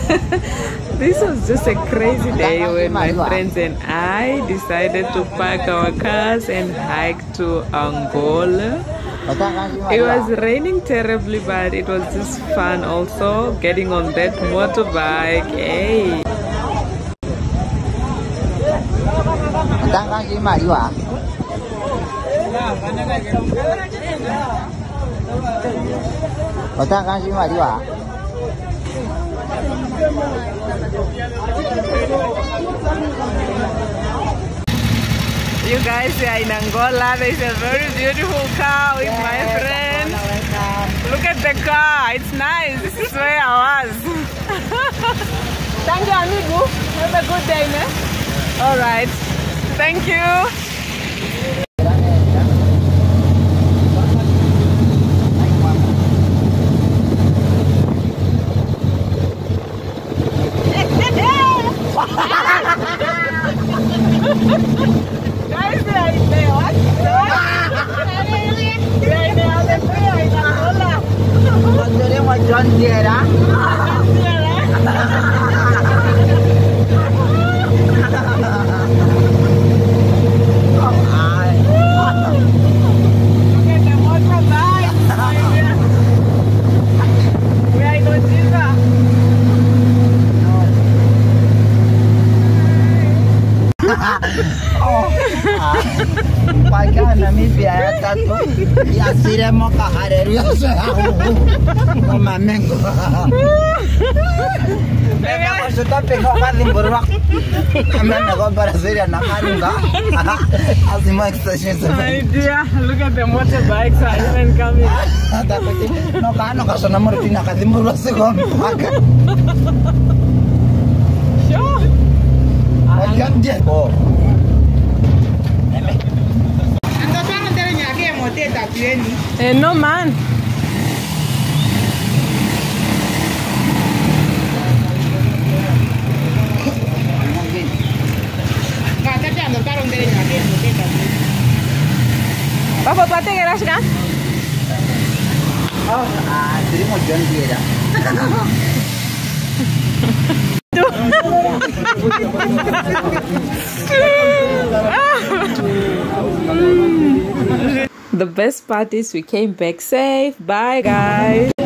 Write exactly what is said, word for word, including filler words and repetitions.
This was just a crazy day when my friends and I decided to park our cars and hike to Angola. It was raining terribly, but it was just fun also getting on that motorbike. Hey. You guys are in Angola. There's a very beautiful car with yes, my friend. Look at the car. It's nice. This is where I was. Thank you, amigo. Have a good day, man. All right. Thank you. Guys, they are in the what? They are in the other player in Angola. What's your name? What's John Sierra? Look at the motorbike. We are in Ojita. Pakai Namibia ya tatu ya sire moka harerio no mamengo bebe maksudnya pengok kali berwak amena go Brazil na kanunga azima extension idea. Look at the motorbikes are even coming. Tapi no kano kaso na mo tina kadimuro segon maka sure ayan dia oh Eh, no man. Papa, pate que eras kan? Oh, ah, terima John Sierra. The best part is we came back safe. Bye guys.